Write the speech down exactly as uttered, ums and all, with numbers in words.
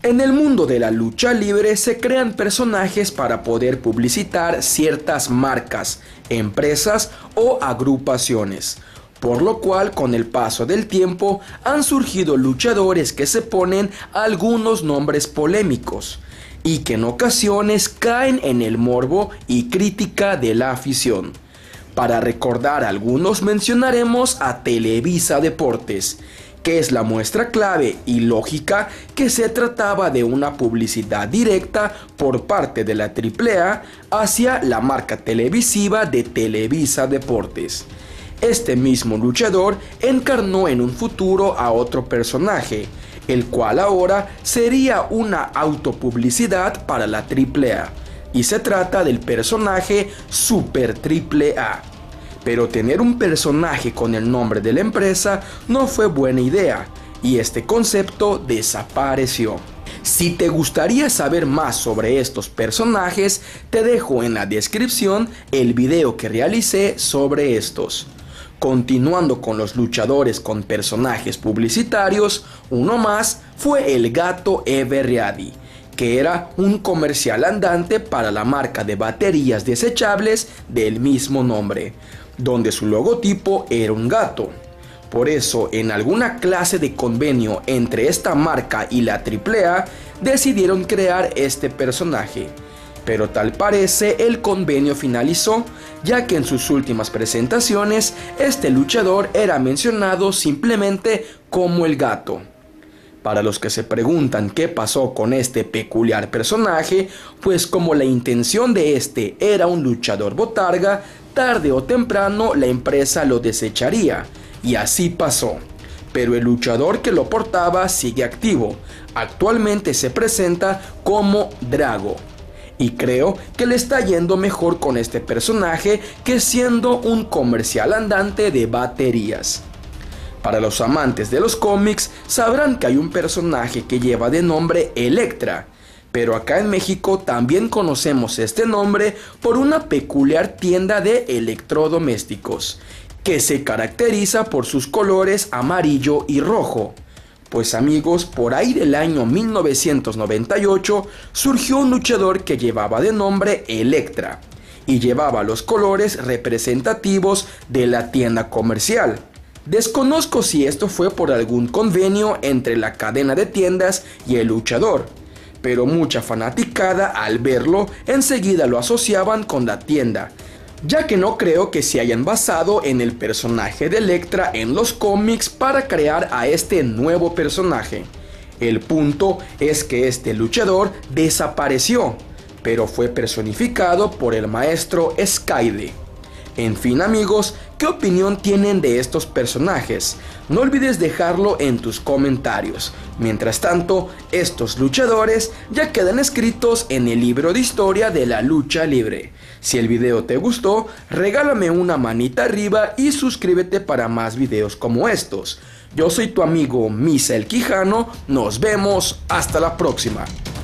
En el mundo de la lucha libre se crean personajes para poder publicitar ciertas marcas, empresas o agrupaciones, por lo cual con el paso del tiempo han surgido luchadores que se ponen algunos nombres polémicos y que en ocasiones caen en el morbo y crítica de la afición. Para recordar algunos mencionaremos a Televisa Deportes, que es la muestra clave y lógica que se trataba de una publicidad directa por parte de la triple A hacia la marca televisiva de Televisa Deportes. Este mismo luchador encarnó en un futuro a otro personaje, el cual ahora sería una autopublicidad para la triple A, y se trata del personaje Super Triple A. Pero tener un personaje con el nombre de la empresa no fue buena idea, y este concepto desapareció. Si te gustaría saber más sobre estos personajes, te dejo en la descripción el video que realicé sobre estos. Continuando con los luchadores con personajes publicitarios, uno más fue el Gato Eveready, que era un comercial andante para la marca de baterías desechables del mismo nombre, donde su logotipo era un gato. Por eso, en alguna clase de convenio entre esta marca y la triple A, decidieron crear este personaje. Pero tal parece el convenio finalizó, ya que en sus últimas presentaciones este luchador era mencionado simplemente como el gato. Para los que se preguntan qué pasó con este peculiar personaje, pues como la intención de este era un luchador botarga, tarde o temprano la empresa lo desecharía, y así pasó. Pero el luchador que lo portaba sigue activo, actualmente se presenta como Drago. Y creo que le está yendo mejor con este personaje que siendo un comercial andante de baterías. Para los amantes de los cómics sabrán que hay un personaje que lleva de nombre Elektra, pero acá en México también conocemos este nombre por una peculiar tienda de electrodomésticos, que se caracteriza por sus colores amarillo y rojo. Pues amigos, por ahí del año mil novecientos noventa y ocho surgió un luchador que llevaba de nombre Elektra y llevaba los colores representativos de la tienda comercial. Desconozco si esto fue por algún convenio entre la cadena de tiendas y el luchador, pero mucha fanaticada al verlo enseguida lo asociaban con la tienda, ya que no creo que se hayan basado en el personaje de Elektra en los cómics para crear a este nuevo personaje. El punto es que este luchador desapareció, pero fue personificado por el maestro Skyde. En fin amigos, ¿qué opinión tienen de estos personajes? No olvides dejarlo en tus comentarios. Mientras tanto, estos luchadores ya quedan escritos en el libro de historia de la lucha libre. Si el video te gustó, regálame una manita arriba y suscríbete para más videos como estos. Yo soy tu amigo Misael Quijano, nos vemos hasta la próxima.